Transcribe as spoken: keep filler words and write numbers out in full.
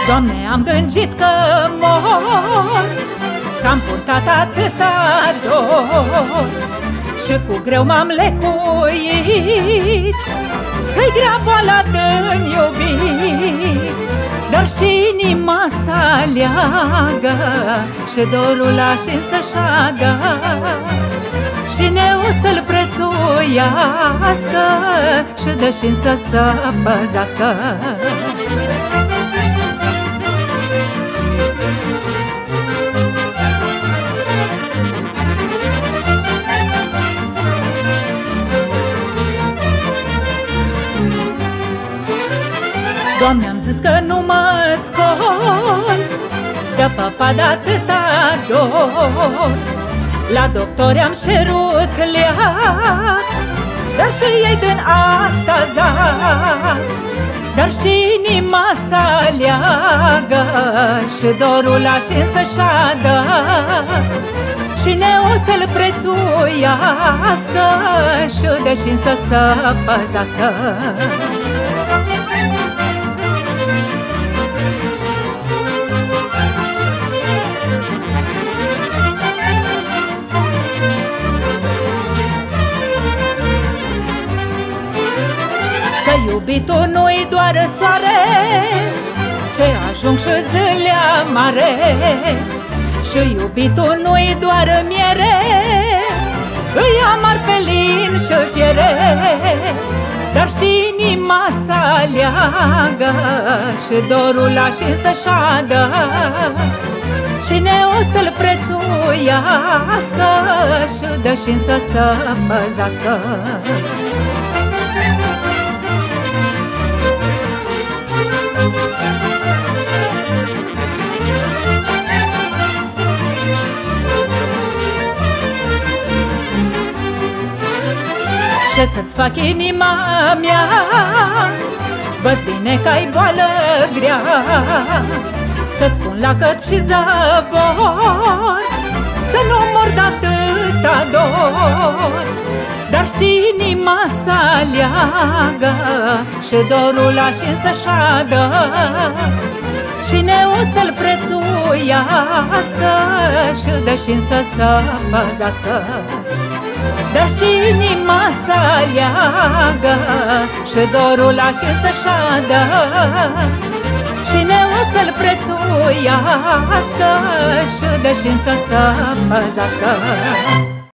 Doamne, am gândit că mor, că-am purtat atâta dor și cu greu m-am lecuit, că-i grea boala de-n iubit. Dar și inima s-aleagă și dorul lași să șadă și neu să-l prețuiască și dă-și să se păzească. Doamne, am zis că nu mă scol de papa de-atâta dor. La doctori am șerut leac, dar și ei din asta zac. Dar și inima s-aleagă și dorul lași să șadă și neu să-l prețuiască și deși să se păzească. Că iubitul nu-i doar soare ce ajung și zilea mare, și iubitul nu-i doar miere, îi amar pe lin și fiere. Dar și inima s-aleagă și dorul lași să șadă și neu să-l prețuiască și dă-și să se păzească. Ce să-ți fac inima mea, văd bine că-ai boală grea, să-ți pun lacăt și zăvor, să nu mor de-atâta dor. Dar și inima s-aleagă și dorul lași să șadă și neu să-l prețuiască și dă-și să se păzească. Dar și inima s-aleagă și dorul lași să șadă și neu să-l prețuiască și dă-și să se păzească.